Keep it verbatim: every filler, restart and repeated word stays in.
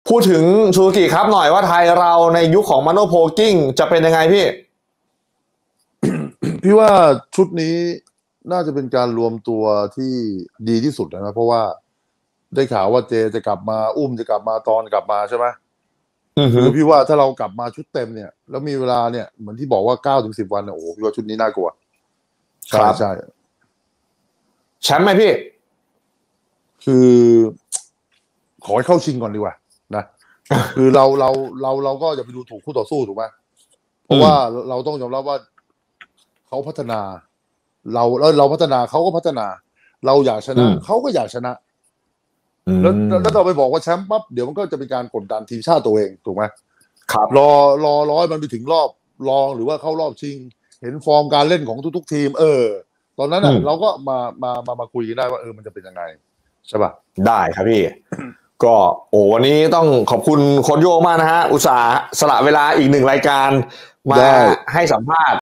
พูดถึงซูซูกิครับหน่อยว่าไทยเราในยุคของมาโนโพกิ้งจะเป็นยังไงพี่พี่ว่าชุดนี้น่าจะเป็นการรวมตัวที่ดีที่สุดนะเพราะว่าได้ข่าวว่าเจจะกลับมาอุ้มจะกลับมาตอนกลับมาใช่ไหมคือพี่ว่าถ้าเรากลับมาชุดเต็มเนี่ยแล้วมีเวลาเนี่ยเหมือนที่บอกว่าเก้าถึงสิบวันเนี่ยโอ้โหพี่ว่าชุดนี้น่ากลัวใช่ใช่แชมป์ไหมพี่คือขอให้เข้าชิงก่อนดีกว่านะคือเราเราเราเราก็อย่าไปดูถูกคู่ต่อสู้ถูกไหมเพราะว่าเราต้องยอมรับว่าเขาพัฒนาเราแล้วเราพัฒนาเขาก็พัฒนาเราอยากชนะเขาก็อยากชนะแล้วแล้วเราไปบอกว่าแชมป์ปั๊บเดี๋ยวมันก็จะเป็นการกดดันทีมชาติตัวเองถูกไหมครับรอรอร้อยมันไปถึงรอบรองหรือว่าเข้ารอบชิงเห็นฟอร์มการเล่นของทุกๆทีมเออตอนนั้นอ่ะเราก็มามามามาคุยกันได้ว่าเออมันจะเป็นยังไงใช่ป่ะได้ครับพี่ ก็โอ้วันนี้ต้องขอบคุณโค้ชโย่งมากนะฮะอุตส่าห์สละเวลาอีกหนึ่งรายการมาให้สัมภาษณ์